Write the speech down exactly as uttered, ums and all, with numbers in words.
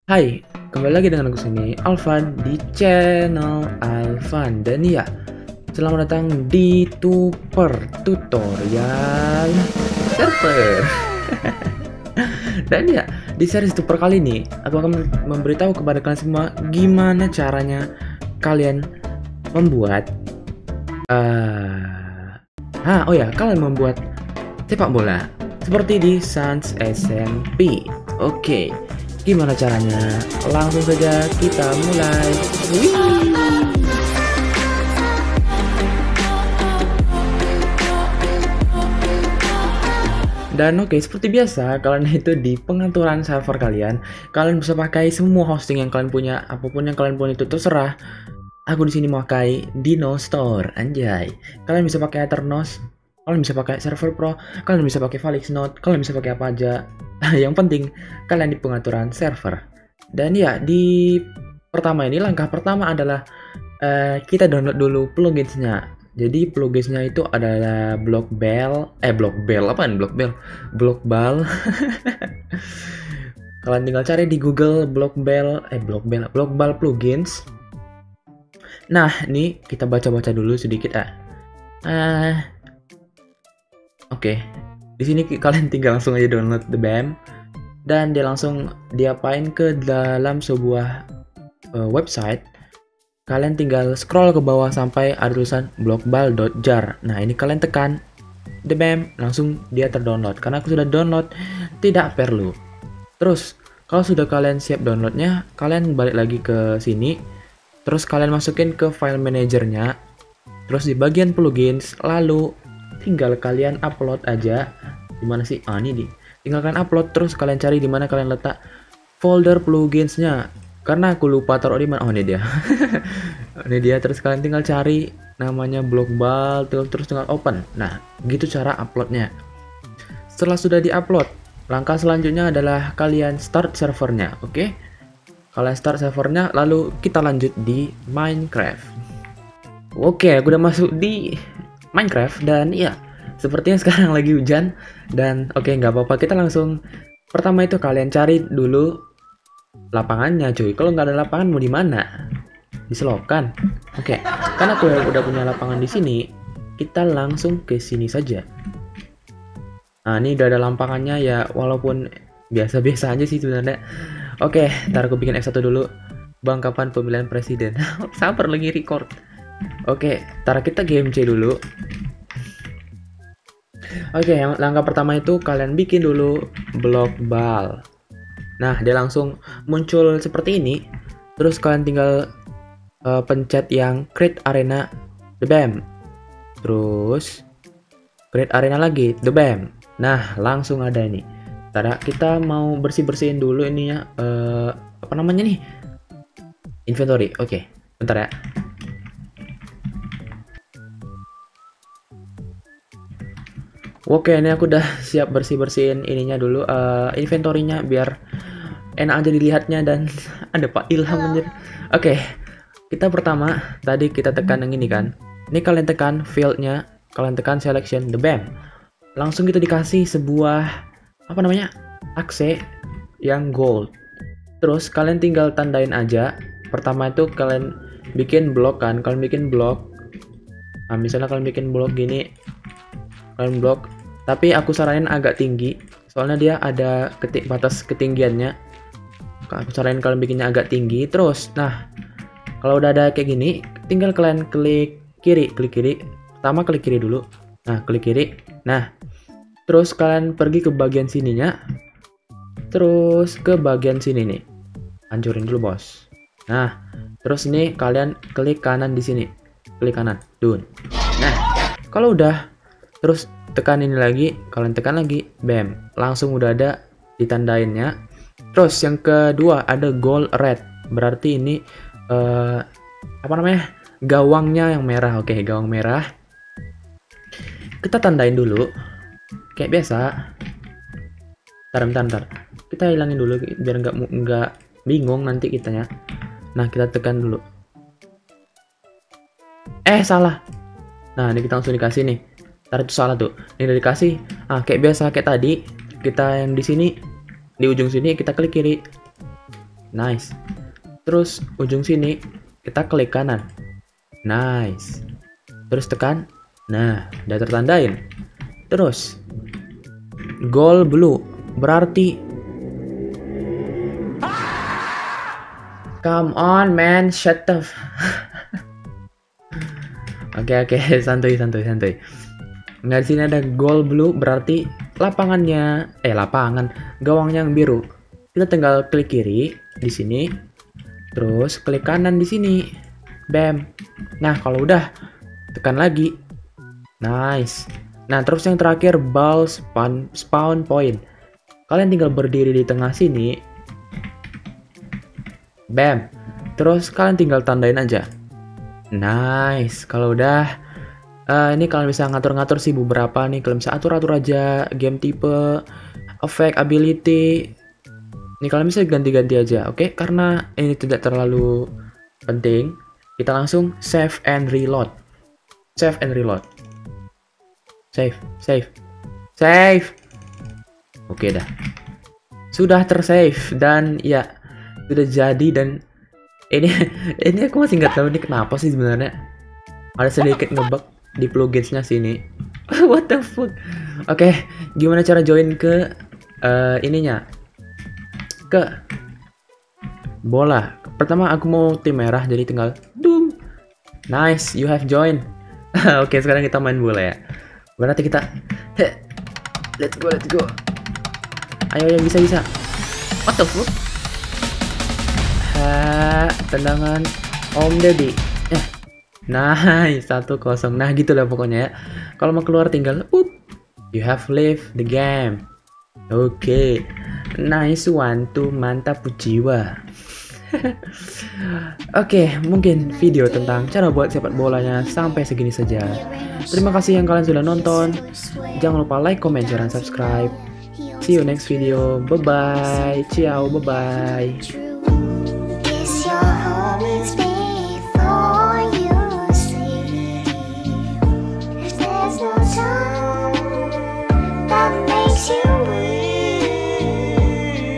Hai, kembali lagi dengan aku sini, Alvan di channel Alvan. Dan ya, selamat datang di Tuper Tutorial Server. Dan ya, di series Tuper kali ini, aku akan memberitahu kepada kalian semua gimana caranya kalian membuat uh, ah, oh ya, kalian membuat sepak bola seperti di Sans S M P. Oke. Gimana caranya? Langsung saja kita mulai. Wih. Dan oke, okay, seperti biasa, kalian itu di pengaturan server kalian, kalian bisa pakai semua hosting yang kalian punya, apapun yang kalian punya itu terserah. Aku di sini memakai Dino Store, anjay. Kalian bisa pakai Ethernos, kalian bisa pakai Server Pro, kalian bisa pakai Felixnode, kalian bisa pakai apa aja. Yang penting kalian di pengaturan server. Dan ya, di pertama ini langkah pertama adalah uh, kita download dulu pluginsnya. Jadi pluginsnya itu adalah Blockball, eh Blockball apaan Blockball? Blockball. Kalian tinggal cari di Google Blockball, eh Blockball, Blockball plugins. Nah, ini kita baca-baca dulu sedikit ah. Uh, Oke. Okay. Di sini kalian tinggal langsung aja download the B A M dan dia langsung diapain ke dalam sebuah uh, website. Kalian tinggal scroll ke bawah sampai ada tulisan blockball dot jar. Nah, ini kalian tekan the B A M, langsung dia terdownload. Karena aku sudah download, tidak perlu. Terus, kalau sudah kalian siap downloadnya, kalian balik lagi ke sini. Terus kalian masukin ke file manajernya. Terus di bagian plugins, lalu tinggal kalian upload aja. Dimana sih? Ah, ini di. Tinggal kalian upload, terus kalian cari di mana kalian letak folder pluginsnya. Karena aku lupa taruh di mana. Oh, ini dia. Ini dia. Terus kalian tinggal cari namanya Blockball, terus terus tinggal open. Nah, gitu cara uploadnya. Setelah sudah diupload, langkah selanjutnya adalah kalian start servernya, oke? Okay? Kalian start servernya, lalu kita lanjut di Minecraft. Oke, okay, aku udah masuk di Minecraft dan iya, sepertinya sekarang lagi hujan dan oke, okay, nggak apa-apa, kita langsung pertama itu kalian cari dulu lapangannya cuy. Kalau nggak ada lapangan mau di mana? Di selokan. Oke, okay. Karena aku udah punya lapangan di sini, kita langsung ke sini saja. Nah, ini udah ada lapangannya ya, walaupun biasa-biasa aja sih sebenarnya. Oke, okay, ntar aku bikin F satu dulu. Bang, kapan pemilihan presiden? Sabar lagi record. Oke, okay, ntar kita G M C dulu. Oke, okay, yang langkah pertama itu kalian bikin dulu blockball. Nah, dia langsung muncul seperti ini. Terus kalian tinggal uh, pencet yang create arena the B A M. Terus create arena lagi the B A M. Nah, langsung ada ini. Ntar kita mau bersih-bersihin dulu ininya. Uh, apa namanya nih? Inventory. Oke, okay, bentar ya. Oke, ini aku udah siap bersih-bersihin ininya dulu, uh, inventorinya biar enak aja dilihatnya dan ada Pak Ilham anjir. Oke, kita pertama tadi kita tekan yang ini kan. Ini kalian tekan fieldnya, kalian tekan selection the B A M. Langsung kita dikasih sebuah apa namanya? Akse yang gold. Terus kalian tinggal tandain aja. Pertama itu kalian bikin blok kan, kalian bikin blok. Nah, misalnya kalian bikin blok gini. Kalian blok, tapi aku saranin agak tinggi soalnya dia ada ketik batas ketinggiannya. Aku saranin kalian bikinnya agak tinggi. Terus nah, kalau udah ada kayak gini, tinggal kalian klik kiri, klik kiri. Pertama klik kiri dulu. Nah, klik kiri. Nah, terus kalian pergi ke bagian sininya. Terus ke bagian sini nih. Hancurin dulu, Bos. Nah, terus ini kalian klik kanan di sini. Klik kanan. Dun. Nah, kalau udah terus tekan ini lagi, kalian tekan lagi, bam, langsung udah ada ditandainnya. Terus yang kedua ada gold red, berarti ini uh, apa namanya, gawangnya yang merah. Oke, gawang merah. Kita tandain dulu, kayak biasa. Bentar, bentar, bentar. Kita hilangin dulu biar nggak nggak bingung nanti kitanya. Nah, kita tekan dulu. Eh, salah. Nah, ini kita langsung dikasih nih. Ntar itu salah tuh. Ini udah dikasih. Ah, kayak biasa kayak tadi. Kita yang di sini, di ujung sini kita klik kiri. Nice. Terus ujung sini kita klik kanan. Nice. Terus tekan. Nah, udah tertandain. Terus goal blue berarti come on man, shut up. Oke oke, santuy santuy santuy. Nah, di sini ada goal blue berarti lapangannya eh lapangan gawangnya yang biru. Kita tinggal klik kiri di sini. Terus klik kanan di sini. Bam. Nah, kalau udah tekan lagi. Nice. Nah, terus yang terakhir ball spawn spawn point. Kalian tinggal berdiri di tengah sini. Bam. Terus kalian tinggal tandain aja. Nice. Kalau udah uh, ini kalian bisa ngatur-ngatur sih beberapa nih. Kalian bisa atur-atur aja game tipe, effect, ability. Ini kalian bisa ganti-ganti aja, oke? Okay? Karena ini tidak terlalu penting, kita langsung save and reload. Save and reload. Save, save, save. Oke dah. Sudah tersave dan ya sudah jadi dan ini ini aku masih nggak tahu ini kenapa sih sebenarnya. Ada sedikit ngebug di pluginsnya sini. What the fuck? Oke, okay, gimana cara join ke uh, ininya? Ke bola. Pertama aku mau tim merah jadi tinggal dum. Nice, you have joined. Oke, okay, sekarang kita main bola ya. Berarti kita he, let's go, let's go. Ayo yang bisa-bisa. What the fuck? Ha, tendangan Om Deddy. Eh. Nice, satu kosong. Nah, gitu lah pokoknya ya. Kalau mau keluar tinggal up. You have left the game. Oke. Okay. Nice one tuh, mantap jiwa. Oke, okay, mungkin video tentang cara buat sepak bolanya sampai segini saja. Terima kasih yang kalian sudah nonton. Jangan lupa like, comment, share, dan subscribe. See you next video. Bye bye. Ciao. Bye bye.